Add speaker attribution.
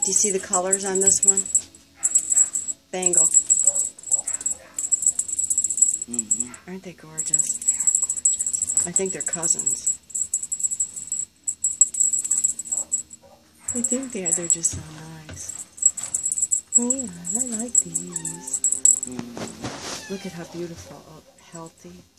Speaker 1: you see the colors on this one? Bangle. Aren't they gorgeous? They are gorgeous. I think they're cousins. I think they're just so nice. Oh yeah, I like these. Look at how beautiful, healthy.